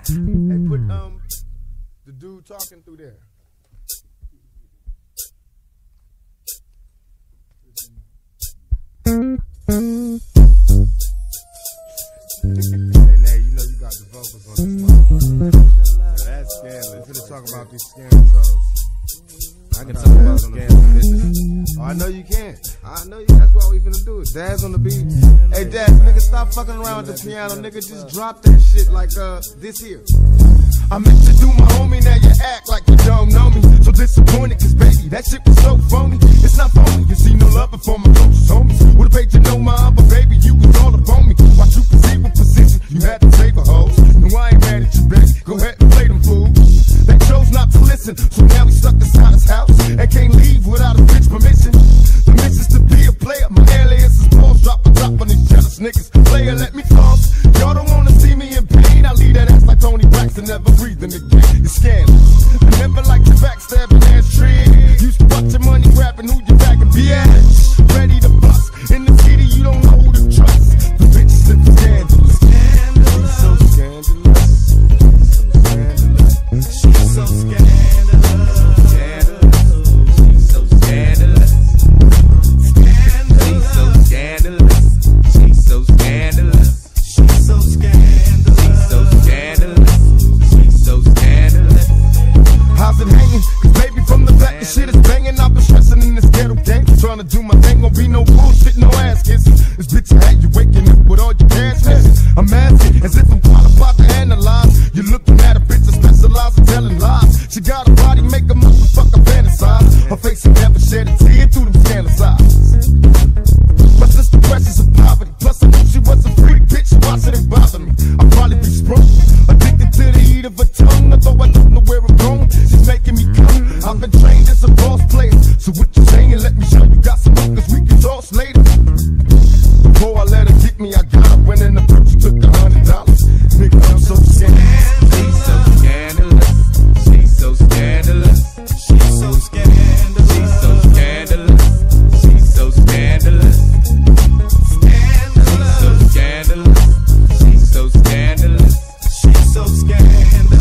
Hey, put the dude talking through there. Hey, now you know you got the vocals on this motherfucker. That's scandalous. We're gonna talk about these scandals. I can talk about scandalous. Oh, I know you can. I know you. That's what we finna do. Daz on the beat. Hey, Daz, nigga, stop fucking around with the piano, nigga. Just drop that shit like this here. I meant to do my homie, now you act like you don't know me. So disappointed, cause baby, that shit was so phony. It's not phony, you see no love for my closest homies. Would've paid you no mind, but baby, you was all up on me. Watch you perceive a position, you had to save a hoes. No, I ain't mad at you, baby, go ahead and play them fools. They chose not to listen, so now we stuck inside his house and can't leave without a bitch permission. The mission's to be a player, my alias is balls, drop a drop on these jealous niggas. Player, let me floss, y'all don't wanna see me in pain. I leave that ass like Tony Braxton, never breathing again. It's scandalous. I never liked your backstabbing ass trick. Used to watch your money grabbing who you bagging, bitch. Ready to bust in the city, you don't know who to trust. The bitches live scandalous. She's so scandalous. She's so scandalous. She's so scandalous. She's so scandalous. She's so scandalous. She's so scandalous. She's so scandalous. She's so scandalous. How's it hanging? Cause baby from the back the shit is banging. I've been stressing in this ghetto game, trying to do my thing. Gon' be no bullshit, no ass kissing. This bitch had you waking up with all your cash missing. I'm asking as if I'm qualified to analyze. You're looking at a bitch that specializes in telling lies. She got a body, make a motherfucker fantasize. Her face ain't never shed a tear through them scandalous eyes. But just the pressures of poverty. Plus I knew she was a freak bitch. Why should it bother me? I'll probably be sprung, addicted to the heat of her tongue. Although I don't know where I'm going, she's making me come. I've been trained as a boss player. So what you saying? Let me show you got some hookers we can toss later. Before I let her get me, I got her winning the purse. Took $100. Nigga, I'm so scandalous. She's so scandalous. She's so scandalous. She's so scandalous. She's so scandalous. She's so scandalous. She's so scandalous. She's so scandalous. She's so scandalous.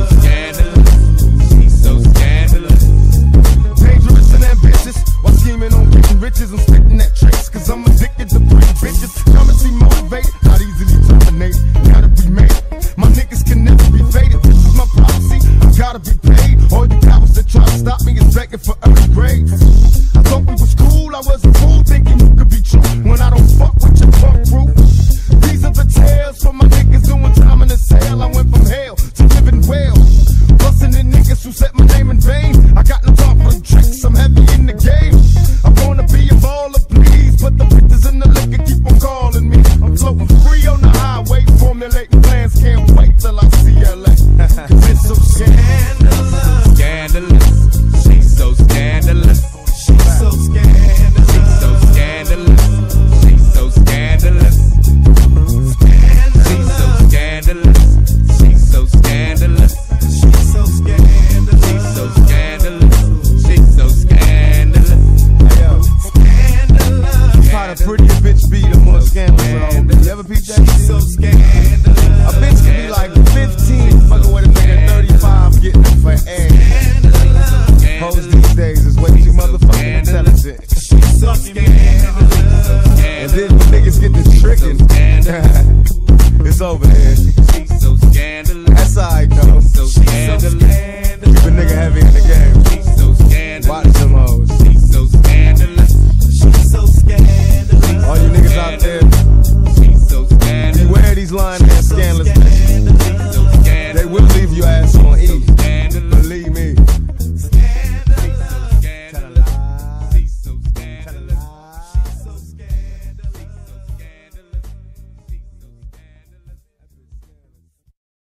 She's so scandalous. Dangerous and ambitious, while scheming on getting riches. I'm spitting that tricks, cause I'm addicted to pretty bitches. Currency motivated, not easily terminated. Gotta be made. My niggas can never be faded. This is my policy. I gotta be paid. All you cowards that try to stop me is begging for early grades. I thought we was cool. I was a fool thinking you could be true when I don't fuck with your punk crew. These are the tales from my niggas doing time in the cell. I went from hell to living well. Busting the niggas who set my name in vain. I got no time for the tricks. I'm heavy in the game. I wanna be a baller, please, but the bitches in the liquor keep on calling me. I'm floating free on the highway, formulating plans. Can't wait till I see LA. Cause it's so scandalous. Scandalous. She's so scandalous. She's so scandalous. She's so scandalous. She's so scandalous. She's so scandalous. She's so scandalous. She's so scandalous. She's so scandalous. She's so scandalous. Hey yo, scandalous. Probably the prettier bitch be the more scandalous. You ever peep that? She's so scandalous. A bitch can be like 15, fucking with a nigga 35, getting it for ass. Hoes these days is way too motherfucking intelligent. She's so scandalous. And then when niggas get to tricking, it's over there. She's so scandalous. That's alright though. So scandalous. Keep a nigga heavy in the game. She's so scandalous. Watch them hoes. She's so scandalous. She's so scandalous. All you niggas out there, she's so scandalous. Beware these lying ass scandalous. They will leave your ass.